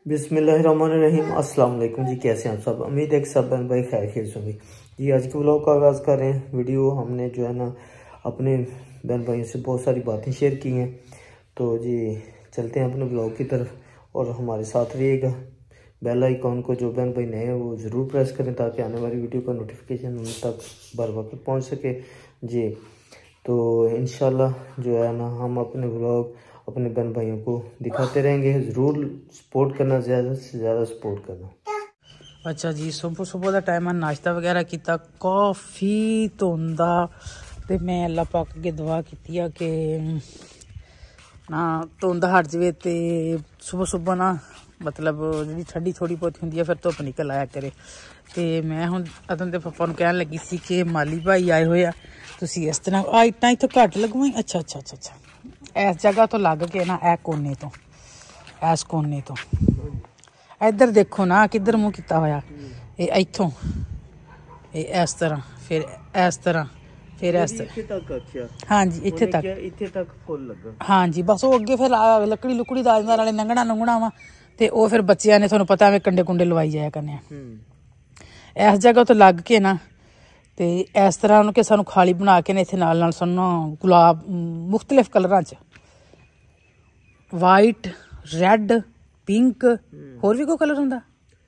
बिस्मिल्लाहिर्रहमानिर्रहीम। अस्सलाम वालेकुम जी, कैसे हैं आप सब। उम्मीद है कि सब बहन भाई खैर खैर होंगे जी। आज के व्लॉग का आगाज़ कर रहे हैं। वीडियो हमने जो है ना अपने बहन भाइयों से बहुत सारी बातें शेयर की हैं, तो जी चलते हैं अपने व्लॉग की तरफ और हमारे साथ रहिएगा। बेल आइकॉन को जो बहन भाई नए हैं वो ज़रूर प्रेस करें ताकि आने वाली वीडियो का नोटिफिकेशन उन तक बर वक्त पहुँच सके जी। तो इंशाल्लाह जो है ना हम अपने व्लॉग अपने बहन भाइयों को दिखाते रहेंगे। ज़रूर सपोर्ट करना, ज़्यादा से ज़्यादा सपोर्ट करना। अच्छा जी, सुबह सुबह का टाइम नाश्ता वगैरह किया, काफ़ी धुंदा ते मैं अल्लाह पाक अगे दुआ की कि ना धुंद हट जाए तो सुबह सुबह ना मतलब जी ठंडी थोड़ी बहुत होंगी है फिर धुप निकल आया करे। तो मैं हूँ अदन के पापा कह लगी सी कि माली भाई आए हुए तुसी इस तरह इट्टां इत्थों घट लगवाई। अच्छा अच्छा अच्छा अच्छा, इस जगह तो लग के ना ए कोने तो इस कोने तो इधर देखो ना किधर मुँह किया होया, इत्थों इस तरह फिर इस तरह फिर इस तरह। हाँ जी इत्थे तक फुल लगा। हाँ जी बस वो अगे फिर लकड़ी लुकड़ी दाजदार वाले लंघना लुंघना वा तो वह फिर बच्चों ने थोड़ा पता है कंडे कुंडे लवाई जाया करने इस जगह तो लग के ना। तो इस तरह उन्होंने सानू खाली बना के इतने नाल सानू गुलाब मुख्तलिफ कलर च वाइट रैड पिंक होर भी कोई कलर होंदा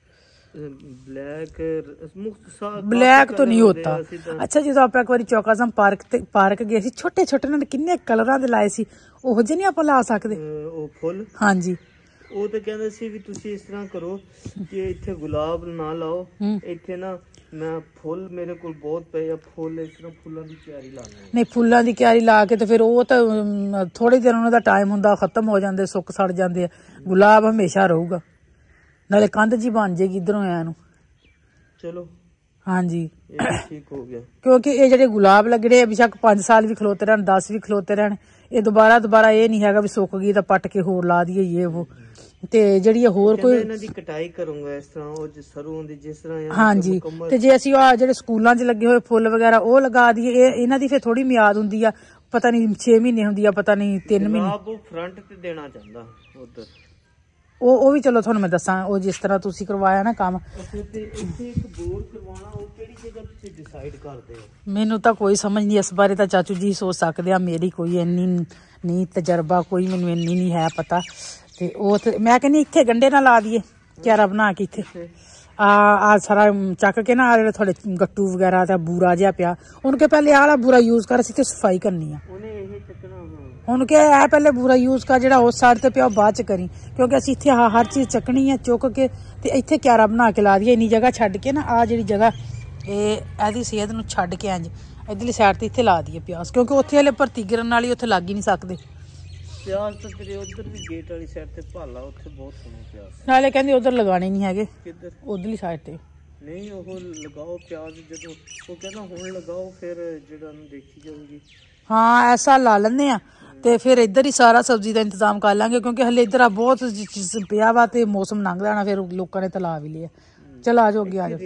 ब्लैक तो नहीं होता। अच्छा जो आप एक बार चौकाज़म पार्क गए सी छोटे छोटे ना किन्ने कलर दे लाए सी ओह जे नहीं आप ला सकते फुल। हाँ जी ਉਹ ਤਾਂ ਕਹਿੰਦੇ ਸੀ ਵੀ ਤੁਸੀਂ ਇਸ ਤਰ੍ਹਾਂ ਕਰੋ ਕਿ ਇੱਥੇ ਗੁਲਾਬ ਨਾ ਲਾਓ, ਇੱਥੇ ਨਾ ਮੈਂ ਫੁੱਲ ਮੇਰੇ ਕੋਲ ਬਹੁਤ ਪਏ ਆ ਫੁੱਲ ਇਸ ਤਰ੍ਹਾਂ ਫੁੱਲਾਂ ਦੀ ਕਿਆਰੀ ਲਾਣੀ। ਨਹੀਂ ਫੁੱਲਾਂ ਦੀ ਕਿਆਰੀ ਲਾ ਕੇ ਤੇ ਫਿਰ ਉਹ ਤਾਂ ਥੋੜੇ ਦਿਨ ਉਹਨਾਂ ਦਾ ਟਾਈਮ ਹੁੰਦਾ ਖਤਮ ਹੋ ਜਾਂਦੇ ਸੁੱਕ ਸੜ ਜਾਂਦੇ ਆ। ਗੁਲਾਬ ਹਮੇਸ਼ਾ ਰਹੂਗਾ ਨਾਲੇ ਕੰਧ ਜੀ ਬਣ ਜਾਏਗੀ ਇਧਰੋਂ ਆਇਆ ਨੂੰ। ਚਲੋ हाँ जी ठीक हो गया क्योंकि ये ਜਿਹੜੇ गुलाब लगड़े बेशक 5 साल भी खलोते रहन 10 भी खलोते रहन ये दोबारा ये नहीं है भी सुक गई तो पट के होर ला दिए ये वो ते ਜਿਹੜੀ ਹੋਰ ਕੋਈ ਇਹਨਾਂ ਦੀ ਕਟਾਈ ਕਰੂੰਗਾ ਇਸ ਤਰ੍ਹਾਂ ਉਹ ਜਿਸ ਸਰੋਂ ਦੀ ਜਿਸ ਤਰ੍ਹਾਂ। ਹਾਂ ਜੀ ਤੇ ਜੇ ਅਸੀਂ ਆ ਜਿਹੜੇ ਸਕੂਲਾਂ 'ਚ ਲੱਗੇ ਹੋਏ ਫੁੱਲ ਵਗੈਰਾ ਉਹ ਲਗਾ ਦਈਏ ਇਹਨਾਂ ਦੀ ਫਿਰ ਥੋੜੀ ਮਿਆਦ ਹੁੰਦੀ ਆ ਪਤਾ ਨਹੀਂ 6 ਮਹੀਨੇ ਹੁੰਦੀ ਆ ਪਤਾ ਨਹੀਂ 3 ਮਹੀਨੇ। ਆਪ ਉਹ ਫਰੰਟ ਤੇ ਦੇਣਾ ਚਾਹੁੰਦਾ ਉਧਰ ਉਹ ਵੀ ਚਲੋ ਤੁਹਾਨੂੰ ਮੈਂ ਦੱਸਾਂ ਉਹ ਜਿਸ ਤਰ੍ਹਾਂ ਤੁਸੀਂ ਕਰਵਾਇਆ ਨਾ ਕੰਮ ਇੱਥੇ ਇੱਕ ਬੋਰ ਕਰਵਾਉਣਾ ਉਹ ਕਿਹੜੀ ਜਗ੍ਹਾ ਤੁਸੀਂ ਡਿਸਾਈਡ ਕਰਦੇ ਹੋ। ਮੈਨੂੰ ਤਾਂ ਕੋਈ ਸਮਝ ਨਹੀਂ ਇਸ ਬਾਰੇ ਤਾਂ ਚਾਚੂ ਜੀ ਸੋਚ ਸਕਦੇ ਆ ਮੇਰੀ ਕੋਈ ਇੰਨੀ ਨਹੀਂ ਤਜਰਬਾ ਕੋਈ ਮੈਨੂੰ ਇੰਨੀ ਨਹੀਂ ਹੈ ਪਤਾ। ਤੇ ਉਹ ਤੇ ਮੈਂ ਕਹਿੰਦੀ ਇੱਥੇ ਗੰਡੇ ਨਾ ਲਾ ਦਈਏ ਕਿਆਰਾ ਬਣਾ ਕੇ ਇੱਥੇ ਆ ਸਾਰਾ ਚੱਕ ਕੇ ਨਾ ਜਿਹੜੇ ਤੁਹਾਡੇ ਗੱਟੂ ਵਗੈਰਾ ਦਾ ਬੂਰਾ ਜਿਹਾ ਪਿਆ ਉਹਨੂੰ ਕਿ ਪਹਿਲੇ ਆਹ ਵਾਲਾ ਬੂਰਾ ਯੂਜ਼ ਕਰ ਅਸੀਂ ਤੇ ਸਫਾਈ ਕਰਨੀ ਆ ਉਹਨੂੰ ਕਿ ਇਹ ਪਹਿਲੇ ਬੂਰਾ ਯੂਜ਼ ਕਰ ਜਿਹੜਾ ਉਸ ਸਾਈਡ ਤੇ ਪਿਆ ਉਹ ਬਾਅਦ ਚ ਕਰੀ ਕਿਉਂਕਿ ਅਸੀਂ ਇੱਥੇ ਹਰ ਚੀਜ਼ ਚੱਕਣੀ ਆ ਚੁੱਕ ਕੇ ਤੇ ਇੱਥੇ ਕਿਆਰਾ ਬਣਾ ਕੇ ਲਾ ਦਈਏ ਇੰਨੀ ਜਗ੍ਹਾ ਛੱਡ ਕੇ ਨਾ ਆ ਜਿਹੜੀ ਜਗ੍ਹਾ ਇਹਦੀ ਸਿਹਤ ਨੂੰ ਛੱਡ ਕੇ ਇੰਜ ਇਧਰਲੀ ਸਾਈਡ ਤੇ ਇੱਥੇ ਲਾ ਦਈਏ ਪਿਆਜ਼ ਕਿਉਂਕਿ ਉੱਥੇ ਹਲੇ ਭਰਤੀ ਗਿਰਨ ਵਾਲੀ ਉੱਥੇ ਲੱਗ ਹੀ ਨਹੀਂ ਸਕਦੇ ਪਿਆਜ਼ ਤਾਂ ਤੇਰੇ ਉਧਰ ਵੀ ਗੇਟ ਵਾਲੀ ਸਾਈਡ ਤੇ ਭਾਲਾ ਉੱਥੇ ਬਹੁਤ ਸੋਹਣੇ ਪਿਆਜ਼ ਨਾਲੇ ਕਹਿੰਦੇ ਉਧਰ ਲਗਾਣੇ ਨਹੀਂ ਹੈਗੇ ਕਿੱਧਰ ਉਧਰਲੀ ਸਾਈਡ ਤੇ ਨਹੀਂ ਉਹ ਲਗਾਓ ਪਿਆਜ਼ ਜਦੋਂ ਉਹ ਕਹਿੰਦਾ ਹੁਣ ਲਗਾਓ ਫਿਰ ਜਿਹੜਾ ਨੂੰ ਦੇਖੀ ਜਾਊਗੀ। ਹਾਂ ਐਸਾ ਲਾ ਲੈਂਦੇ ਆ ਤੇ ਫਿਰ ਇੱਧਰ ਹੀ ਸਾਰਾ ਸਬਜ਼ੀ ਦਾ ਇੰਤਜ਼ਾਮ ਕਰ ਲਾਂਗੇ ਕਿਉਂਕਿ ਹਲੇ ਇੱਧਰ ਆ ਬਹੁਤ ਪਿਆ ਵਾ ਤੇ ਮੌਸਮ ਲੰਘ ਜਾਣਾ ਫਿਰ ਲੋਕਾਂ ਨੇ ਤਲਾ ਵੀ ਲਿਆ। ਚਲ ਆ ਜਾਓ ਅੱਗੇ ਆ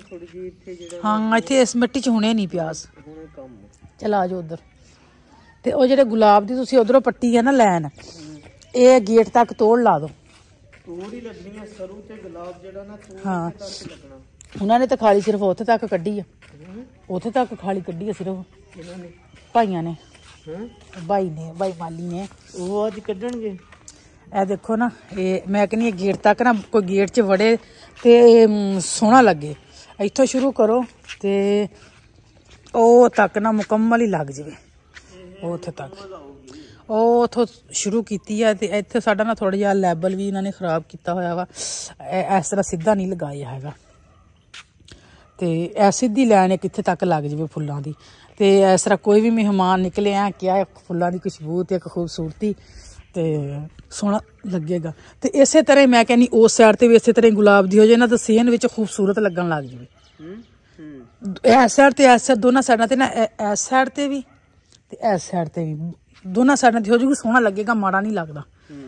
ਜਾਓ। ਹਾਂ ਇੱਥੇ ਇਸ ਮਿੱਟੀ 'ਚ ਹੁਣੇ ਨਹੀਂ ਪਿਆਜ਼ ਚਲ ਆ ਜਾਓ ਉੱਧਰ। ਤੇ ਉਹ ਜਿਹੜੇ ਗੁਲਾਬ ਦੀ ਤੁਸੀਂ ਉਧਰੋਂ ਪੱਟੀ ਆ ਨਾ ਲੈਣ ਇਹ ਗੇਟ ਤੱਕ ਤੋੜ ਲਾ ਦੋ ਤੋੜ ਹੀ ਲੱਗਣੀ ਆ ਸਰੂ ਤੇ ਗੁਲਾਬ ਜਿਹੜਾ ਨਾ ਤੋੜ ਹਾਂ ਤੱਕ ਲੱਗਣਾ। ਉਹਨਾਂ ਨੇ ਤਾਂ ਖਾਲੀ ਸਿਰਫ ਉੱਥੇ ਤੱਕ ਕੱਢੀ ਆ ਉੱਥੇ ਤੱਕ ਖਾਲੀ ਕੱਢੀ ਆ ਸਿਰਫ ਇਹਨਾਂ ਨੇ ਭਾਈਆਂ ਨੇ ਭਾਈ ਮਾਲੀ ਨੇ ਉਹ ਅੱਜ ਕੱਢਣਗੇ। ਇਹ ਦੇਖੋ ਨਾ ਇਹ ਮੈਂ ਕਹਿੰਦੀ ਗੇਟ ਤੱਕ ਨਾ ਕੋਈ ਗੇਟ 'ਚ ਵੜੇ ਤੇ ਸੋਹਣਾ ਲੱਗੇ ਇੱਥੋਂ ਸ਼ੁਰੂ ਕਰੋ ਤੇ ਉਹ ਤੱਕ ਨਾ ਮੁਕੰਮਲ ਹੀ ਲੱਗ ਜਾਵੇ ਉਹ ਉੱਥੇ ਤੱਕ ਉਹ ਉੱਥੋਂ ਸ਼ੁਰੂ ਕੀਤੀ ਆ ਤੇ ਇੱਥੇ ਸਾਡਾ ਨਾ ਥੋੜਾ ਜਿਹਾ ਲੈਵਲ ਵੀ ਇਹਨਾਂ ਨੇ ਖਰਾਬ ਕੀਤਾ ਹੋਇਆ ਵਾ ਇਸ ਤਰ੍ਹਾਂ ਸਿੱਧਾ ਨਹੀਂ ਲਗਾਇਆ ਹੈਗਾ ਤੇ ਇਹ ਸਿੱਧੀ ਲਾਈਨ ਕਿੱਥੇ ਤੱਕ ਲੱਗ ਜਾਵੇ ਫੁੱਲਾਂ ਦੀ ਤੇ ਇਸ ਤਰ੍ਹਾਂ ਕੋਈ ਵੀ ਮਹਿਮਾਨ ਨਿਕਲੇ ਆ ਕਿਆ ਫੁੱਲਾਂ ਦੀ ਖੁਸ਼ਬੂ ਤੇ ਇੱਕ ਖੂਬਸੂਰਤੀ ਤੇ ਸੋਹਣਾ ਲੱਗੇਗਾ। ਤੇ ਇਸੇ ਤਰ੍ਹਾਂ ਮੈਂ ਕਹਿੰਦੀ ਉਸ ਸਾਈਡ ਤੇ ਵੀ ਇਸੇ ਤਰ੍ਹਾਂ ਗੁਲਾਬ ਦੀ ਹੋ ਜਾਏ ਨਾ ਤਾਂ ਸੀਨ ਵਿੱਚ ਖੂਬਸੂਰਤ ਲੱਗਣ ਲੱਗ ਜਾਵੇ। ਇਸ ਸਾਈਡ ਤੇ ਇਸ ਦੋਨਾਂ ਸਾਈਡਾਂ ਤੇ ਨਾ ਇਸ ਸਾਈਡ ਤੇ ਵੀ ਤੇ ਇਸ ਸਾਈਡ ਤੇ ਵੀ ਦੋਨਾਂ ਸਾਈਡਾਂ ਤੇ ਹੋ ਜਾਊਗੀ ਸੋਹਣਾ ਲੱਗੇਗਾ ਮਾੜਾ ਨਹੀਂ ਲੱਗਦਾ।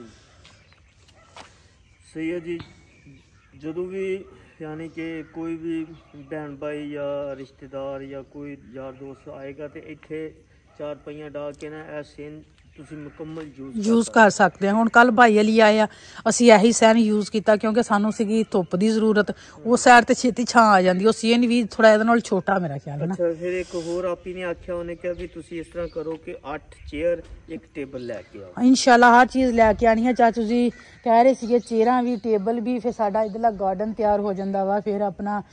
ਸਹੀ ਹੈ ਜੀ। ਜਦੋਂ ਵੀ यानी कि कोई भी बहन भाई या रिश्तेदार या कोई यार दोस्त आएगा तो इतने चार पहियां डाल के ना ऐसे ਤੁਸੀਂ ਮੁਕੰਮਲ ਯੂਜ਼ ਕਰ ਸਕਦੇ ਹਾਂ। ਹੁਣ ਕੱਲ ਭਾਈ ਅਲੀ ਆਏ ਆ, ਅਸੀਂ ਇਹੀ ਸੈਨ ਯੂਜ਼ ਕੀਤਾ ਕਿਉਂਕਿ ਸਾਨੂੰ ਸੀਗੀ ਧੁੱਪ ਦੀ ਜ਼ਰੂਰਤ। ਉਹ ਸਾਈਡ ਤੇ ਛੇਤੀ ਛਾਂ ਆ ਜਾਂਦੀ। ਉਹ ਸੀਨ ਵੀ ਥੋੜਾ ਇਹਦੇ ਨਾਲ ਛੋਟਾ ਮੇਰਾ ਖਿਆਲ ਹੈ ਨਾ। ਅੱਛਾ, ਫਿਰ ਇੱਕ ਹੋਰ ਆਪੀ ਨੇ ਆਖਿਆ, ਉਹਨੇ ਕਿਹਾ ਵੀ ਤੁਸੀਂ ਇਸ ਤਰ੍ਹਾਂ ਕਰੋ ਕਿ 8 ਚੇਅਰ ਇੱਕ ਟੇਬਲ ਲੈ ਕੇ ਆਓ। ਇਨਸ਼ਾਅੱਲਾ ਹਰ ਚੀਜ਼ ਲੈ ਕੇ ਆਣੀ ਹੈ। ਚਾਚੂ ਜੀ ਕਹਿ ਰਹੇ ਸੀਗੇ ਚੇਅਰਾਂ ਵੀ ਟੇਬਲ ਵੀ, ਫਿਰ ਸਾਡਾ ਇਧਰਲਾ ਗਾਰਡਨ ਤਿਆਰ ਹੋ ਜਾਂਦਾ ਵਾ। ਫਿਰ ਆਪਣਾ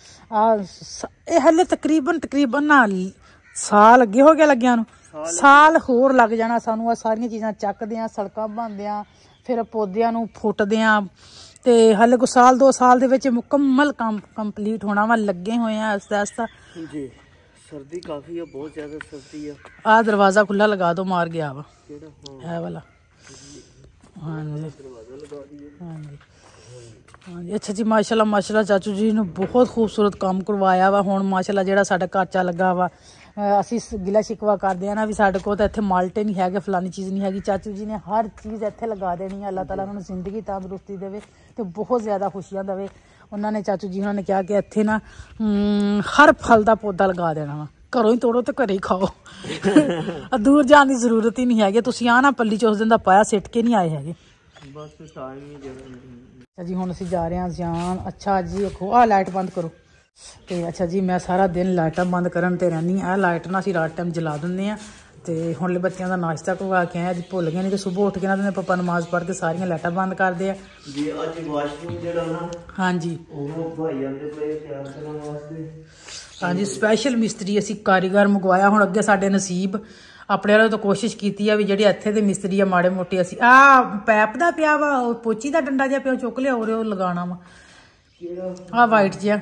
ਇਹ ਹਲੇ ਤਕਰੀਬਨ ਨਾ ਸਾਲ ਅੱਗੇ ਹੋ ਗਿਆ ਲੱਗਿਆ ਨੂੰ, ਸਾਲ ਹੋਰ ਲੱਗ ਜਾਣਾ ਸਾਨੂੰ। ਆ ਸਾਰੀਆਂ ਚੀਜ਼ਾਂ ਚੱਕਦੇ ਆ, ਸੜਕਾਂ ਬਣਦੇ ਆ, ਫਿਰ ਪੌਦਿਆਂ ਨੂੰ ਫੁੱਟਦੇ ਆ, ਤੇ ਹਲੇ ਕੋ ਸਾਲ 2 ਸਾਲ ਦੇ ਵਿੱਚ ਮੁਕੰਮਲ ਕੰਮ ਕੰਪਲੀਟ ਹੋਣਾ ਵਾ। ਲੱਗੇ ਹੋਏ ਆ ਆਸਤਾ ਆਸਤਾ ਜੀ। ਸਰਦੀ ਕਾਫੀ ਆ, ਬਹੁਤ ਜ਼ਿਆਦਾ ਸਰਦੀ ਆ। ਆ ਦਰਵਾਜ਼ਾ ਖੁੱਲਾ ਲਗਾ ਦੋ, ਮਾਰ ਗਿਆ ਵਾ ਕਿਹੜਾ? ਇਹ ਵਾਲਾ। ਹਾਂਜੀ ਦਰਵਾਜ਼ਾ ਲਗਾ ਦਈਏ। ਹਾਂਜੀ ਹਾਂਜੀ। ਅੱਛਾ ਜੀ, ਮਾਸ਼ਾਅੱਲਾ ਚਾਚੂ ਜੀ ਨੂੰ ਬਹੁਤ ਖੂਬਸੂਰਤ ਕੰਮ ਕਰਵਾਇਆ ਵਾ। ਹੁਣ ਮਾਸ਼ਾਅੱਲਾ ਜਿਹੜਾ ਸਾਡਾ ਕਾਚਾ ਲੱਗਾ ਵਾ, ਅਸੀਂ ਗਿਲਾ ਸ਼ਿਕਵਾ ਕਰਦੇ ਆ ਨਾ ਵੀ ਸਾਡੇ ਕੋਲ ਤਾਂ ਇੱਥੇ ਮਾਲਟੇ ਨਹੀਂ ਹੈਗੇ, ਫਲਾਨੀ ਚੀਜ਼ ਨਹੀਂ ਹੈਗੀ। ਚਾਚੂ ਜੀ ਨੇ ਹਰ ਚੀਜ਼ ਇੱਥੇ ਲਗਾ ਦੇਣੀ ਹੈ। ਅੱਲਾਹ ਤਾਲਾ ਉਹਨਾਂ ਨੂੰ ਜ਼ਿੰਦਗੀ ਤੰਦਰੁਸਤੀ ਦੇਵੇ ਤੇ ਬਹੁਤ ਜ਼ਿਆਦਾ ਖੁਸ਼ੀਆਂ ਦੇਵੇ। ਉਹਨਾਂ ਨੇ ਚਾਚੂ ਜੀ ਉਹਨਾਂ ਨੇ ਕਿਹਾ ਕਿ ਇੱਥੇ ਨਾ ਹਰ ਫਲ ਦਾ ਪੌਦਾ ਲਗਾ ਦੇਣਾ ਵਾ। ਘਰੋਂ ਹੀ ਤੋੜੋ ਤੇ ਘਰੇ ਹੀ ਖਾਓ। ਦੂਰ ਜਾਣ ਦੀ ਜ਼ਰੂਰਤ ਹੀ ਨਹੀਂ ਹੈਗੀ। ਤੁਸੀਂ ਆ ਨਾ ਪੱਲੀ ਚ ਉਸ ਦਿਨ ਦਾ ਪਾਇਆ ਸਿੱਟ ਕੇ ਨਹੀਂ ਆਏ ਹੈਗੇ। ਬਸ ਟਾਈਮ ਹੀ ਅੱਛਾ ਜੀ, ਹੁਣ ਅਸੀਂ ਜਾ ਰਹੇ ਹਾਂ ਜਾਨ। ਅੱਛਾ ਜੀ, ਦੇਖੋ ਆ ਲਾਈਟ ਬੰਦ ਕਰੋ। ਤੇ ਅੱਛਾ ਜੀ, ਮੈਂ ਸਾਰਾ ਦਿਨ ਲਾਈਟਾਂ ਬੰਦ ਕਰਨ ਤੇ ਰਹਿੰਦੀ ਆ। ਲਾਈਟ ਨਾ ਅਸੀਂ ਰਾਤ ਟਾਈਮ ਜਲਾ ਦਿੰਦੇ ਆ। ਤੇ ਹੁਣ ਬੱਚਿਆਂ ਦਾ ਨਾਸ਼ਤਾ ਕਰਵਾ ਕੇ ਆਏ। ਅੱਜ ਭੁੱਲ ਗਏ ਨਹੀਂ ਕਿ ਸਵੇਰ ਉੱਠ ਕੇ ਨਾ ਤੇ ਪਾਪਾ ਨਮਾਜ਼ ਪੜ੍ਹ ਕੇ ਸਾਰੀਆਂ ਲਾਈਟਾਂ ਬੰਦ ਕਰਦੇ ਆ ਜੀ। ਅੱਜ ਵਾਸ਼ਰੂਮ ਜਿਹੜਾ ਨਾ, ਹਾਂਜੀ, ਉਹ ਭਾਈ ਆਂਦੇ ਪਏ ਤਿਆਰ ਕਰਨ ਵਾਸਤੇ। ਹਾਂਜੀ, ਸਪੈਸ਼ਲ ਮਿਸਤਰੀ ਅਸੀਂ ਕਾਰੀਗਰ ਮੰਗਵਾਇਆ। ਹੁਣ ਅੱਗੇ ਸਾਡੇ ਨਸੀਬ ਆਪਣੇ ਵਾਲੇ ਤੋਂ ਕੋਸ਼ਿਸ਼ ਕੀਤੀ ਆ ਵੀ ਜਿਹੜੇ ਇੱਥੇ ਦੇ ਮਿਸਤਰੀ ਆ ਮਾੜੇ ਮੋਟੇ, ਅਸੀਂ ਆ ਪੈਪ ਦਾ ਪਿਆ ਵਾ, ਉਹ ਪੋਚੀ ਦਾ ਡੰਡਾ ਜਿਹਾ ਪਿਆ ਚੁੱਕ ਲਿਆ, ਉਹ ਲਗਾਉਣਾ ਵਾ ਆ ਵਾਈਟ ਜਿਹਾ।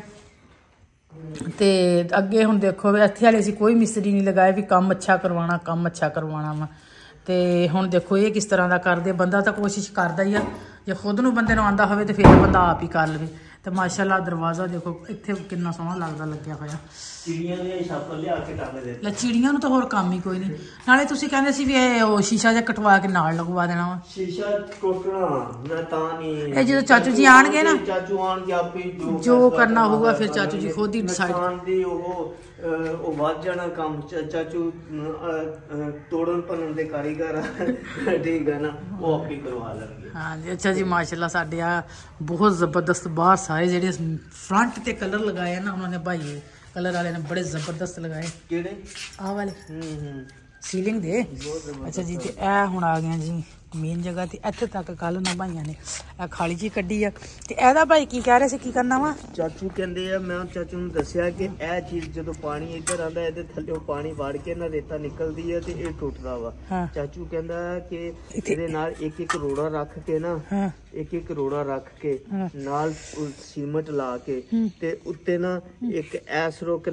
ਤੇ ਅੱਗੇ ਹੁਣ ਦੇਖੋ ਇੱਥੇ ਵਾਲੇ ਅਸੀਂ ਕੋਈ ਮਿਸਤਰੀ ਨਹੀਂ ਲਗਾਇਆ ਵੀ ਕੰਮ ਅੱਛਾ ਕਰਵਾਉਣਾ ਵਾ। ਤੇ ਹੁਣ ਦੇਖੋ ਇਹ ਕਿਸ ਤਰ੍ਹਾਂ ਦਾ ਕਰਦੇ। ਬੰਦਾ ਤਾਂ ਕੋਸ਼ਿਸ਼ ਕਰਦਾ ਹੀ ਆ, ਜੇ ਖੁਦ ਨੂੰ ਬੰਦੇ ਨੂੰ ਆਉਂਦਾ ਹੋਵੇ ਤੇ ਫਿਰ ਬੰਦਾ ਆਪ ਹੀ ਕਰ ਲਵੇ। ਤੇ ਮਾਸ਼ਾਅੱਲਾ ਦਰਵਾਜ਼ਾ ਦੇਖੋ ਇੱਥੇ ਕਿੰਨਾ ਸੋਹਣਾ ਲੱਗਦਾ ਲੱਗਿਆ ਹੋਇਆ। ਚਿੜੀਆਂ ਦੇ ਛਾਪ ਲਿਆ ਕੇ ਟੰਗ ਦੇ। ਲੈ ਚਿੜੀਆਂ ਨੂੰ ਤਾਂ ਹੋਰ ਕੰਮ ਹੀ ਕੋਈ ਨਹੀਂ। ਨਾਲੇ ਤੁਸੀਂ ਕਹਿੰਦੇ ਸੀ ਵੀ ਇਹ ਉਹ ਸ਼ੀਸ਼ਾ ਜਿਹਾ ਕਟਵਾ ਕੇ ਨਾਲ ਲਗਵਾ ਦੇਣਾ ਵਾ। ਸ਼ੀਸ਼ਾ ਟੁੱਟਣਾ ਮੈਂ ਤਾਂ ਨਹੀਂ। ਇਹ ਜਦੋਂ ਚਾਚੂ ਜੀ ਆਣਗੇ ਨਾ, ਚਾਚੂ ਆਣਗੇ ਆਪੇ ਜੋ ਕਰਨਾ ਹੋਊਗਾ ਫਿਰ ਚਾਚੂ ਜੀ ਖੁਦ ਹੀ ਡਿਸਾਈਡ ਦੀ। ਉਹ ਵੱਧ ਜਾਣਾ ਕੰਮ। ਚਾਚੂ ਤੋੜਨ ਭੰਨਣ ਦੇ ਕਾਰੀਗਰ ਠੀਕ ਹੈ ਨਾ, ਉਹ ਆਪੇ ਕਰਵਾ ਲੈਣਗੇ। ਹਾਂਜੀ। ਅੱਛਾ ਜੀ, ਮਾਸ਼ਾਅੱਲਾ ਸਾਡੇ ਆ ਬਹੁਤ ਜ਼ਬਰਦਸਤ ਬਾਹਰ ਸਾਰੇ ਜਿਹੜੇ ਫਰੰਟ ਤੇ ਕਲਰ ਲਗਾਏ ਆ ਨਾ, ਉਹਨਾਂ ਨੇ ਭਾਈ ਕਲਰ ਵਾਲੇ ਨੇ ਬੜੇ ਜ਼ਬਰਦਸਤ ਲਗਾਏ। ਕਿਹੜੇ? ਆਹ ਵਾਲੇ ਸੀਲਿੰਗ ਦੇ। ਅੱਛਾ ਜੀ, ਤੇ ਇਹ ਹੁਣ ਆ ਗਿਆ ਜੀ ਮੇਨ ਜਗ੍ਹਾ ਤੇ। ਇੱਥੇ ਤੱਕ ਕੱਲ ਨਾ ਭਾਈਆਂ ਨੇ ਇਹ ਖਾਲੀ ਜੀ ਕੱਢੀ ਆ। ਤੇ ਇਹਦਾ ਭਾਈ ਕੀ ਕਹਿ ਰਹੇ ਸੀ, ਕੀ ਕਰਨਾ ਵਾ? ਚਾਚੂ ਕਹਿੰਦੇ ਆ, ਮੈਂ ਚਾਚੂ ਨੂੰ ਦੱਸਿਆ ਕਿ ਇਹ ਚੀਜ਼ ਜਦੋਂ ਪਾਣੀ ਇੱਧਰ ਆਉਂਦਾ, ਇਹਦੇ ਥੱਲੇ ਪਾਣੀ ਵੜ ਕੇ ਨਾ ਰੇਤਾ ਨਿਕਲਦੀ ਹੈ ਤੇ ਇਹ ਟੁੱਟਦਾ ਵਾ। ਚਾਚੂ ਕਹਿੰਦਾ ਕਿ ਇਹਦੇ ਨਾਲ ਇੱਕ ਰੋੜਾ ਰੱਖ ਕੇ ਨਾ, ਇੱਕ ਰੋੜਾ ਰੱਖ ਕੇ ਨਾਲ ਸੀਮਟ ਲਾ ਕੇ ਤੇ ਉੱਤੇ ਨਾ ਇੱਕ ਐਸ ਰੁਕ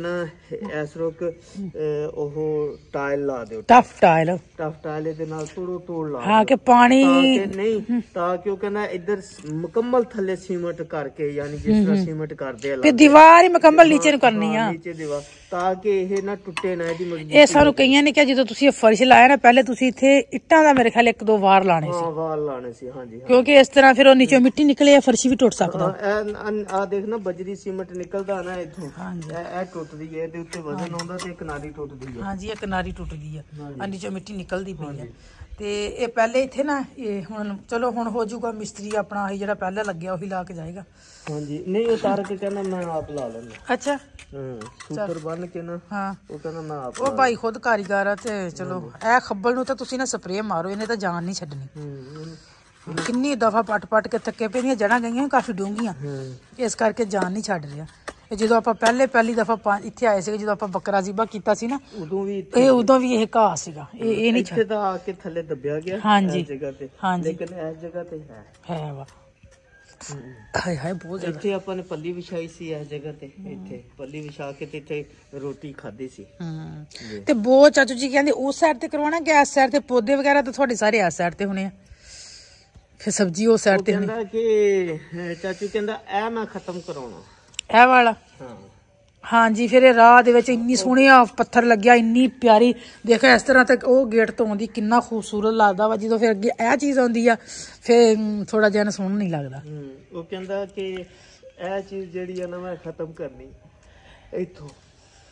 ਉਹ ਟਾਇਲ ਲਾ ਦਿਓ। ਟਫ ਟਾਇਲ ਇਹਦੇ ਨਾਲ ਤੋੜ ਲਾ। ਹਾਂ ਕਿ ਪਾਣੀ ਨਹੀਂ ਤਾਂ ਕਿ ਉਹ ਕਹਿੰਦਾ ਇੱਧਰ ਮੁਕੰਮਲ ਥੱਲੇ ਸੀਮਟ ਕਰਕੇ, ਯਾਨੀ ਜਿਸ ਤਰ੍ਹਾਂ ਸੀਮਟ ਕਰਦੇ ਆ, ਫਿਰ ਦੀਵਾਰ ਹੀ ਮੁਕੰਮਲ ਨੀਚੇ ਨੂੰ ਕਰਨੀ ਆ, ਨੀਚੇ ਦੀਵਾਰ, ਤਾਂ ਕਿ ਇਹ ਨਾ ਟੁੱਟੇ ਨਾ। ਇਹਦੀ ਮਜ਼ਬੂਤੀ। ਇਹ ਸਾਨੂੰ ਕਈਆਂ ਨੇ ਕਿਹਾ ਜਦੋਂ ਤੁਸੀਂ ਇਹ ਫਰਸ਼ ਲਾਇਆ ਨਾ, ਪਹਿਲੇ ਤੁਸੀਂ ਇੱਥੇ ਇੱਟਾਂ ਦਾ ਮੇਰੇ ਖਿਆਲ 1-2 ਵਾਰ ਲਾਣੇ ਸੀ। ਵਾਰ ਲਾਣੇ ਸੀ, ਹਾਂਜੀ। ਕਿਉਂਕਿ ਇਸ ਤਰ੍ਹਾਂ ਫਿਰ ਉਹ ਨੀਚੋਂ ਮਿੱਟੀ ਨਿਕਲੇ, ਫਰਸ਼ ਵੀ ਟੁੱਟ ਸਕਦਾ। ਆ ਦੇਖ ਨਾ, ਬਜਰੀ ਸੀਮਟ ਨਿਕਲਦਾ ਨਾ ਇੱਥੋਂ, ਇਹ ਟੁੱਟਦੀ ਹੈ, ਇਹਦੇ ਉੱਤੇ ਵਜ਼ਨ ਆਉਂਦਾ ਤੇ ਕਿਨਾਰੀ ਟੁੱਟਦੀ ਹੈ। ਹਾਂਜੀ, ਇਹ ਕਿਨਾਰੀ ਟੁੱਟਦੀ ਆ, ਨੀਚੋਂ ਮਿੱਟੀ ਨਿਕਲਦੀ ਪਈ ਹੈ। ਤੇ ਇਹ ਪਹਿਲੇ ਇੱਥੇ ਨਾ, ਇਹ ਹੁਣ ਚਲੋ ਹੁਣ ਹੋ ਜਾਊਗਾ ਮਿਸਤਰੀ ਆਪਣਾ ਆਹੀ ਜਿਹੜਾ ਪਹਿਲਾਂ ਲੱਗਿਆ ਉਹੀ ਲਾ ਕੇ ਜਾਏਗਾ। ਹਾਂਜੀ, ਨਹੀਂ ਉਹ ਤਾਰ ਕੇ ਕਹਿੰਦਾ ਮੈਂ ਆਪ ਲਾ ਲੈਂਦਾ। ਅੱਛਾ, ਸੁਪਰ ਬੰਨ ਕੇ ਨਾ, ਉਹ ਕਹਿੰਦਾ ਮੈਂ ਆਪ। ਉਹ ਭਾਈ ਖੁਦ ਕਾਰੀਗਰ ਆ। ਤੇ ਚਲੋ ਇਹ ਖੱਬਲ ਨੂੰ ਤਾਂ ਤੁਸੀਂ ਨਾ ਸਪਰੇਅ ਮਾਰੋ, ਇਹਨੇ ਤਾਂ ਜਾਨ ਨਹੀਂ ਛੱਡਣੀ। ਕਿੰਨੀ ਦਫਾ ਪੱਟ ਕੇ ਥੱਕੇ ਪਏ ਦੀਆਂ ਜੜ੍ਹਾਂ ਗਈਆਂ ਕਾਫੀ ਡੂੰਘੀਆਂ, ਇਸ ਕਰਕੇ ਜਾਨ ਨਹੀਂ ਛੱਡ ਰਿਹਾ। ਜਦੋਂ ਆਪਾਂ ਪਹਿਲੀ ਦਫਾ ਇੱਥੇ ਆਏ ਸੀਗੇ, ਜਦੋਂ ਆਪਾਂ ਬੱਕਰਾ ਜ਼ੀਬਾ ਕੀਤਾ ਸੀ ਨਾ, ਉਦੋਂ ਵੀ ਇਹ ਘਾਹ ਸੀਗਾ। ਇਹ ਨਹੀਂ ਇੱਥੇ ਤਾਂ ਆ ਕੇ ਥੱਲੇ ਦੱਬਿਆ ਗਿਆ। ਹਾਂਜੀ, ਜਗ੍ਹਾ ਤੇ। ਹਾਂਜੀ, ਲੇਕਿਨ ਇਸ ਜਗ੍ਹਾ ਤੇ ਹੈ ਵਾ। ਹਾਏ ਹਾਏ, ਬਹੁਤ ਜ਼ਿਆਦਾ। ਇੱਥੇ ਆਪਾਂ ਨੇ ਪੱਲੀ ਵਿਛਾਈ ਸੀ, ਇਸ ਜਗ੍ਹਾ ਤੇ ਇੱਥੇ ਪੱਲੀ ਵਿਛਾ ਕੇ ਤੇ ਇੱਥੇ ਰੋਟੀ ਖਾਧੀ ਸੀ। ਤੇ ਬਹੁਤ ਚਾਚੂ ਜੀ ਕਹਿੰਦੇ ਉਸ ਸਾਈਡ ਤੇ ਕਰਵਾਉਣਾ, ਗੈਸ ਸਾਈਡ ਤੇ ਪੌਦੇ ਵਗੈਰਾ ਤਾਂ ਤੁਹਾਡੇ ਸਾਰੇ ਇਸ ਸਾਈਡ ਤੇ ਹੋਣੇ ਆ, ਫਿਰ ਸਬਜ਼ੀ ਉਸ ਸਾਈਡ ਤੇ ਹੋਣੀ। ਕਿ ਚਾਚੂ ਕਹਿੰਦਾ ਇਹ ਮੈਂ ਖਤਮ ਕਰਾਉਣਾ, ਇਹ ਵਾਲਾ। ਹਾਂਜੀ, ਫਿਰ ਇਹ ਰਾਹ ਦੇ ਵਿੱਚ ਇੰਨੀ ਸੋਹਣੀ ਪੱਥਰ ਲੱਗਿਆ, ਇੰਨੀ ਪਿਆਰੀ। ਦੇਖੋ ਇਸ ਤਰ੍ਹਾਂ ਤੱਕ ਉਹ ਗੇਟ ਤੋਂ ਆਉਂਦੀ, ਕਿੰਨਾ ਖੂਬਸੂਰਤ ਲੱਗਦਾ ਵਾ। ਜਦੋਂ ਫਿਰ ਅੱਗੇ ਇਹ ਚੀਜ਼ ਆਉਂਦੀ ਆ, ਫਿਰ ਥੋੜਾ ਜਿਹਾ ਸੋਹਣਾ ਨਹੀਂ ਲੱਗਦਾ। ਉਹ ਕਹਿੰਦਾ ਕਿ ਇਹ ਚੀਜ਼ ਜਿਹੜੀ ਆ ਨਾ ਮੈਂ ਖਤਮ ਕਰਨੀ ਇੱਥੋਂ।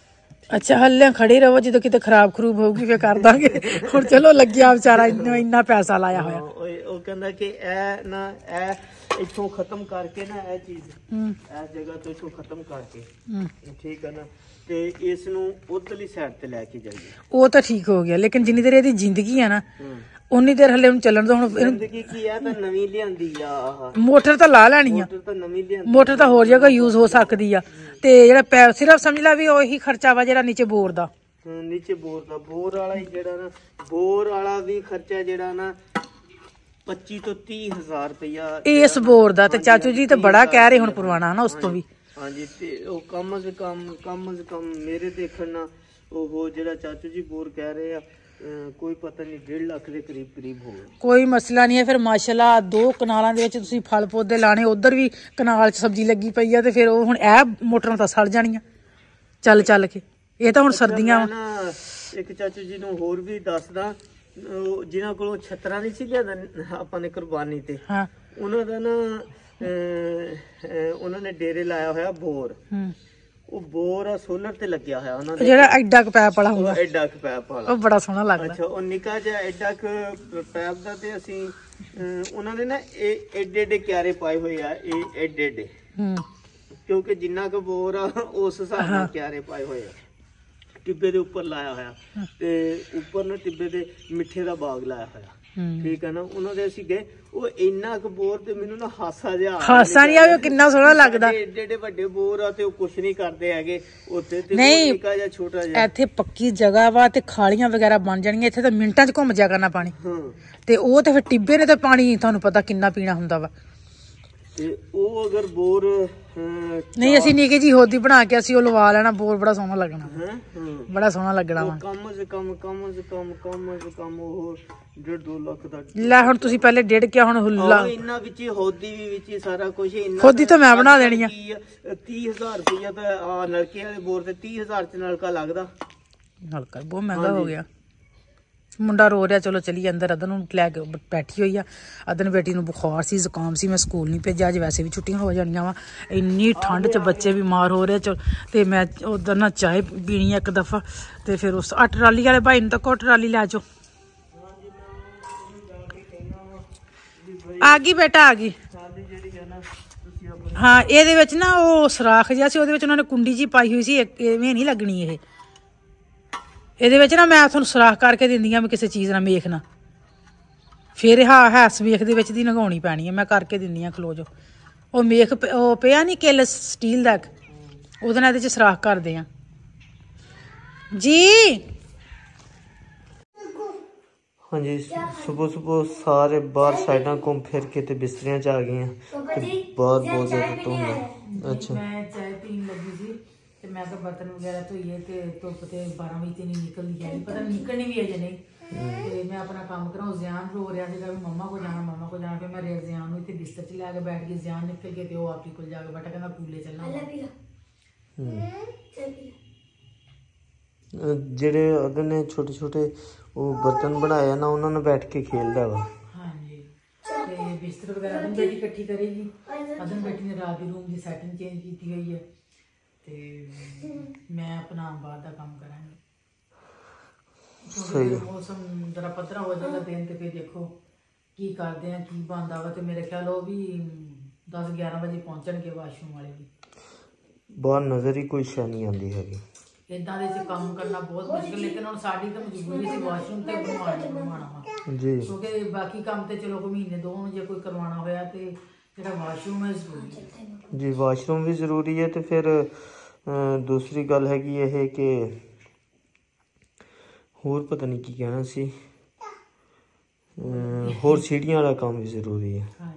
ਅੱਛਾ ਹੱਲੇ ਖੜੇ ਰਹੋ, ਜਦੋਂ ਕਿਤੇ ਖਰਾਬ ਖਰੂਬ ਹੋਊਗੀ ਫੇਰ ਕਰ ਦਾਂਗੇ। ਹੁਣ ਚਲੋ ਲੱਗਿਆ ਵਿਚਾਰਾ, ਇੰਨਾ ਪੈਸਾ ਲਾਇਆ ਹੋਇਆ। ਉਹ ਕਹਿੰਦਾ ਕਿ ਇਹ ਨਾ ਇਹ ਇੱਥੋਂ ਖਤਮ ਕਰਕੇ ਨਾ ਇਹ ਚੀਜ਼ ਇਸ ਜਗ੍ਹਾ ਤੋਂ ਇੱਥੋਂ ਖਤਮ ਕਰਕੇ, ਠੀਕ ਹੈ ਨਾ, ਤੇ ਇਸ ਨੂੰ ਉਧਰਲੀ ਸਾਈਡ ਤੇ ਲੈ ਕੇ ਜਾਈਏ। ਉਹ ਤਾਂ ਠੀਕ ਹੋ ਗਿਆ, ਲੇਕਿਨ ਜਿੰਨੀ ਦੇਰ ਇਹਦੀ ਜ਼ਿੰਦਗੀ ਆ ਨਾ ਉਨੀ ਦੇਰ ਹਲੇ ਹੁਣ ਚੱਲਣ ਦੋ। ਹੁਣ ਜ਼ਿੰਦਗੀ ਕੀ ਆ, ਤਾਂ ਨਵੀਂ ਲਿਆਂਦੀ ਆ, ਮੋਟਰ ਤਾਂ ਲਾ ਲੈਣੀ ਆ, ਮੋਟਰ ਤਾਂ ਹੋਰ ਜਗ੍ਹਾ ਯੂਜ਼ ਹੋ ਸਕਦੀ ਆ। ਤੇ ਜਿਹੜਾ ਸਿਰਫ ਸਮਝ ਲਾ ਵੀ ਉਹੀ ਖਰਚਾ ਵਾ ਜਿਹੜਾ ਨੀਚੇ ਬੋਰ ਦਾ, ਨੀਚੇ ਬੋਰ ਵਾਲਾ ਹੀ ਜਿਹੜਾ ਨਾ, ਬੋਰ ਵਾਲਾ ਵੀ ਖਰਚਾ ਜਿਹੜਾ ਨਾ 25 ਤੋਂ 30,000 ਰੁਪਇਆ ਇਸ ਬੋਰ ਦਾ। ਤੇ ਚਾਚੂ ਜੀ ਤੇ ਬੜਾ ਕਹਿ ਰਹੇ ਹੁਣ ਪੁਰਵਾਣਾ ਨਾ ਉਸ ਤੋਂ ਵੀ। ਹਾਂਜੀ, ਤੇ ਉਹ ਕਮ ਸੇ ਕਮ ਮੇਰੇ ਦੇਖਣ ਨਾਲ ਉਹ ਜਿਹੜਾ ਚਾਚੂ ਜੀ ਬੋਰ ਕਹਿ ਰਹੇ ਆ, ਕੋਈ ਪਤਾ ਨਹੀਂ 1.5 ਲੱਖ ਦੇ ਕਰੀਬ ਹੋਵੇ। ਕੋਈ ਮਸਲਾ ਨਹੀਂ ਹੈ। ਫਿਰ ਮਾਸ਼ਾਅੱਲਾ 2 ਕਨਾਲਾਂ ਦੇ ਵਿੱਚ ਤੁਸੀਂ ਫਲ ਪੌਦੇ ਲਾਣੇ, ਉਧਰ ਵੀ ਕਨਾਲ 'ਚ ਸਬਜ਼ੀ ਲੱਗੀ ਪਈ ਆ, ਤੇ ਫਿਰ ਉਹ ਹੁਣ ਇਹ ਮੋਟਰਾਂ ਤਾਂ ਸੜ ਜਾਣੀਆਂ ਚੱਲ ਕੇ। ਇਹ ਤਾਂ ਹੁਣ ਸਰਦੀਆਂ ਨਾ। ਇੱਕ ਚਾਚੂ ਜੀ ਨੂੰ ਹੋਰ ਵੀ ਦੱਸਦਾ, ਜਿਨ੍ਹਾਂ ਕੋਲੋਂ ਛਤਰਾ ਨਹੀਂ ਸੀ ਲਿਆਂਦਾ ਆਪਾਂ ਨੇ ਕੁਰਬਾਨੀ ਤੇ, ਉਹਨਾਂ ਦਾ ਨਾ ਉਹਨਾਂ ਨੇ ਡੇਰੇ ਲਾਇਆ ਹੋਇਆ ਬੋਰ। ਉਹ ਬੋਰ ਆ ਸੋਲਰ ਤੇ ਲੱਗਿਆ ਹੋਇਆ ਉਹਨਾਂ ਦਾ, ਜਿਹੜਾ ਐਡਾ ਕ ਪੈਪ ਵਾਲਾ ਹੁੰਦਾ, ਐਡਾ ਕ ਪੈਪ ਵਾਲਾ, ਉਹ ਬੜਾ ਸੋਹਣਾ ਲੱਗਦਾ। ਅੱਛਾ, ਉਹ ਨਿੱਕਾ ਜਿਹਾ ਐਡਾ ਕ ਪੈਪ ਦਾ, ਤੇ ਅਸੀਂ ਉਹਨਾਂ ਦੇ ਨਾ ਇਹ ਐਡੇ ਕਿਆਰੇ ਪਾਏ ਹੋਏ ਆ, ਇਹ ਐਡੇ ਕਿਉਂਕਿ ਜਿੰਨਾ ਕ ਬੋਰ ਆ ਉਸ ਹਿਸਾਬ ਨਾਲ ਕਿਆਰੇ ਪਾਏ ਹੋਏ ਆ। ਟਿੱਬੇ ਦੇ ਉੱਪਰ ਲਾਇਆ ਹੋਇਆ, ਤੇ ਉੱਪਰ ਨਾ ਟਿੱਬੇ ਦੇ ਮਿੱਠੇ ਦਾ ਬਾਗ ਲਾਇਆ ਹੋਇਆ, ਠੀਕ ਹੈ ਨਾ। ਉਹਨਾਂ ਦੇ ਅਸੀਂ ਗਏ, ਉਹ ਇੰਨਾ ਕੁ ਬੋਰ, ਤੇ ਮੈਨੂੰ ਨਾ ਹਾਸਾ ਨਹੀਂ ਆਵੇ, ਕਿੰਨਾ ਸੋਹਣਾ ਲੱਗਦਾ। ਏਡੇ ਵੱਡੇ ਬੋਰ ਆ ਤੇ ਉਹ ਕੁਛ ਨਹੀਂ ਕਰਦੇ ਹੈਗੇ ਉੱਥੇ, ਤੇ ਨਿੱਕਾ ਜਿਹਾ ਛੋਟਾ ਜਿਹਾ। ਇੱਥੇ ਪੱਕੀ ਜਗ੍ਹਾ ਵਾ ਤੇ ਖਾਲੀਆਂ ਵਗੈਰਾ ਬਣ ਜਾਣਗੀਆਂ, ਇੱਥੇ ਤਾਂ ਮਿੰਟਾਂ 'ਚ ਘੁੰਮ ਜਾ ਕਰਨਾ ਪਾਣੀ। ਤੇ ਉਹ ਤੇ ਫਿਰ ਟਿੱਬੇ ਨੇ ਤੇ ਪਾਣੀ ਤੁਹਾਨੂੰ ਪਤਾ ਕਿੰਨਾ ਪੀਣਾ ਹੁੰਦਾ ਵਾ। ਤੇ ਉਹ ਅਗਰ ਬੋਰ ਨਹੀਂ, ਅਸੀਂ ਨਿੱਕੀ ਜੀ ਹੋਦੀ ਬਣਾ ਕੇ ਅਸੀਂ ਉਹ ਲਵਾ ਲੈਣਾ, ਬੋਰ ਬੜਾ ਸੋਹਣਾ ਲੱਗਣਾ, ਬੜਾ ਸੋਹਣਾ ਲੱਗਣਾ ਵਾ। ਕਮ ਸੇ ਕਮ ਉਹ 1.5-2 ਲੱਖ ਦਾ ਲੈ। ਹੁਣ ਤੁਸੀਂ ਪਹਿਲੇ 1.5 ਕਿਹਾ, ਹੁਣ ਹੁੱਲਾ ਇਹਨਾਂ ਵਿੱਚ ਹੋਦੀ ਵੀ ਵਿੱਚ ਸਾਰਾ ਕੁਝ। ਹੋਦੀ ਤਾਂ ਮੈਂ ਬਣਾ ਦੇਣੀ ਆ। 30,000 ਰੁਪਇਆ ਤਾਂ ਆ ਨਲਕੇ ਵਾਲੇ ਬੋਰ ਤੇ 30,000 ਚ ਨਲਕਾ ਲੱਗਦਾ। ਨਲਕਾ ਬਹੁਤ ਮਹਿੰਗਾ ਹੋ ਗਿਆ। ਮੁੰਡਾ ਰੋ ਰਿਹਾ, ਚਲੋ ਚਲੀ ਅੰਦਰ। ਅਦਨ ਨੂੰ ਲੈ ਕੇ ਬੈਠੀ ਹੋਈ ਆ। ਅਦਨ ਬੇਟੀ ਨੂੰ ਬੁਖਾਰ ਸੀ, ਜ਼ੁਕਾਮ ਸੀ, ਮੈਂ ਸਕੂਲ ਨਹੀਂ ਭੇਜਿਆ। ਅੱਜ ਵੈਸੇ ਵੀ ਛੁੱਟੀਆਂ ਹੋ ਜਾਣੀਆਂ ਵਾ, ਇੰਨੀ ਠੰਡ 'ਚ ਬੱਚੇ ਬਿਮਾਰ ਹੋ ਰਹੇ। ਤੇ ਮੈਂ ਉਧਰ ਨਾ ਚਾਹ ਪੀਣੀ ਆ ਇੱਕ ਦਫਾ, ਤੇ ਫਿਰ ਉਸ ਟਰਾਲੀ ਵਾਲੇ ਭਾਈ ਨੂੰ ਤਾਂ ਕੋ ਟਰਾਲੀ ਲੈ ਜਾਓ। ਆ ਗਈ ਬੇਟਾ, ਆ ਗਈ। ਹਾਂ, ਇਹਦੇ ਵਿੱਚ ਨਾ ਉਹ ਸਰਾਖ ਜਿਹਾ ਸੀ, ਉਹਦੇ ਵਿੱਚ ਉਹਨਾਂ ਨੇ ਕੁੰਡੀ ਜੀ ਪਾਈ ਹੋਈ ਸੀ। ਇਵੇਂ ਨਹੀਂ ਲੱਗਣੀ ਇਹ। ਇਹਦੇ ਵਿੱਚ ਨਾ ਮੈਂ ਤੁਹਾਨੂੰ ਸਰਾਖ ਕਰਕੇ ਦਿੰਦੀ ਆ ਵੀ ਕਿਸੇ ਚੀਜ਼ ਨਾਲ ਮੇਖ ਨਾ, ਫਿਰ ਹੈਸ ਮੇਖ ਦੇ ਵਿੱਚ ਦੀ ਲੰਘਾਉਣੀ ਪੈਣੀ ਹੈ। ਮੈਂ ਕਰਕੇ ਦਿੰਦੀ ਆ, ਖਲੋ ਜੋ। ਉਹ ਮੇਖ ਉਹ ਪਿਆ ਨਹੀਂ ਕਿੱਲ ਸਟੀਲ ਦਾ, ਉਹਦੇ ਨਾਲ ਇਹਦੇ 'ਚ ਸਰਾਖ ਕਰਦੇ ਆ ਜੀ। ਹਾਂਜੀ, ਸੁਬਹ ਸਾਰੇ ਬਾਹਰ ਸਾਈਡਾਂ ਘੁੰਮ ਫਿਰ ਕੇ ਤੇ ਬਿਸਤਰਿਆਂ 'ਚ ਆ ਗਏ ਆ, ਤੇ ਬਾਹਰ ਬਹੁਤ ਜ਼ਿਆਦਾ ਧੁੰਦ। ਅੱਛਾ, ਮੈਂ ਚਾਹ ਪੀਣ ਲੱਗੀ ਸੀ, ਤੇ ਮੈਂ ਤਾਂ ਬਰਤਨ ਵਗੈਰਾ ਧੋਈਏ, ਤੇ ਧੁੱਪ ਤੇ 12 ਵਜੇ ਤੇ ਨਹੀਂ ਨਿਕਲਦੀ ਹੈ, ਪਤਾ ਨਿਕਲਣੀ ਵੀ ਅਜੇ ਨਹੀਂ। ਤੇ ਮੈਂ ਆਪਣਾ ਕੰਮ ਕਰਾਂ। ਜ਼ਿਆਨ ਰੋ ਰਿਹਾ ਸੀਗਾ ਵੀ ਮੰਮਾ ਕੋ ਜਾਣਾ। ਫਿਰ ਮੈਂ ਜ਼ਿਆਨ ਨੂੰ ਇੱਥੇ ਬਿਸਤਰ 'ਚ ਲੈ ਕੇ ਬੈਠ ਗਈ। ਜ਼ਿਆਨ ਨਿਕਲ ਕੇ ਤੇ ਉਹ ਆਪੀ ਕੋਲ ਜਾ ਕੇ ਬੈਠਾ, ਕਹਿੰਦਾ ਪੂਲੇ ਚੱਲਣਾ। ਜਿਹੜੇ ਉਹਦੇ ਨੇ ਛੋਟੇ ਉਹ ਬਰਤਨ ਬਣਾਇਆ ਨਾ, ਉਹਨਾਂ ਨਾਲ ਬੈਠ ਕੇ ਖੇਲਦਾ ਵਾ। ਹਾਂਜੀ, ਤੇ ਬਿਸਤਰ ਵਗੈਰਾ ਅਦਨ ਬੇਟੀ ਇਕੱਠੀ ਕਰੇਗੀ। ਅਦਨ ਬੇਟੀ ਨੇ ਰਾਤ ਦੀ ਰੂਮ ਦੀ ਸੈਟਿੰਗ ਚੇਂਜ ਕੀਤੀ ਹੋਈ ਹੈ, ਤੇ ਮੈਂ ਆਪਣਾ ਬਾਹਰ ਦਾ ਕੰਮ ਕਰਾਂਗੀ। ਮੌਸਮ ਜਰਾ ਪੱਧਰਾ ਹੋ ਜਾਂਦਾ ਦਿਨ, ਤੇ ਫਿਰ ਦੇਖੋ ਕੀ ਕਰਦੇ ਆ, ਕੀ ਬਣਦਾ ਵਾ। ਤੇ ਮੇਰੇ ਖਿਆਲ ਉਹ ਵੀ 10-11 ਵਜੇ ਪਹੁੰਚਣਗੇ ਵਾਸ਼ਰੂਮ ਵਾਲੇ ਵੀ। ਬਾਹਰ ਨਜ਼ਰ ਹੀ ਕੋਈ ਸ਼ੈ ਨਹੀਂ ਆਉਂਦੀ ਹੈਗੀ। ਇਦਾਂ ਦੇ 'ਚ ਕੰਮ ਕਰਨਾ ਬਹੁਤ ਮੁਸ਼ਕਿਲ, ਲੇਕਿਨ ਹੁਣ ਸਾਡੀ ਤਾਂ ਮਜਬੂਰੀ ਸੀ ਵਾਸ਼ਰੂਮ ਤੇ ਬਣਵਾਉਣਾ ਵਾ ਜੀ, ਕਿਉਂਕਿ ਬਾਕੀ ਕੰਮ ਤੇ ਚਲੋ ਮਹੀਨੇ 2 ਨੂੰ ਜੇ ਕੋਈ ਕਰਵਾਉਣਾ ਹੋਇਆ, ਤੇ ਜਿਹੜਾ ਵਾਸ਼ਰੂਮ ਹੈ ਜ਼ਰੂਰੀ ਹੈ ਜੀ। ਵਾਸ਼ਰੂਮ ਵੀ ਜ਼ਰੂਰੀ ਹੈ। ਤੇ ਫਿਰ ਦੂਸਰੀ ਗੱਲ ਹੈਗੀ ਇਹ ਕਿ ਹੋਰ ਪਤਾ ਨਹੀਂ ਕੀ ਕਹਿਣਾ ਸੀ, ਹੋਰ ਸੀੜੀਆਂ ਵਾਲਾ ਕੰਮ ਵੀ ਜ਼ਰੂਰੀ ਹੈ।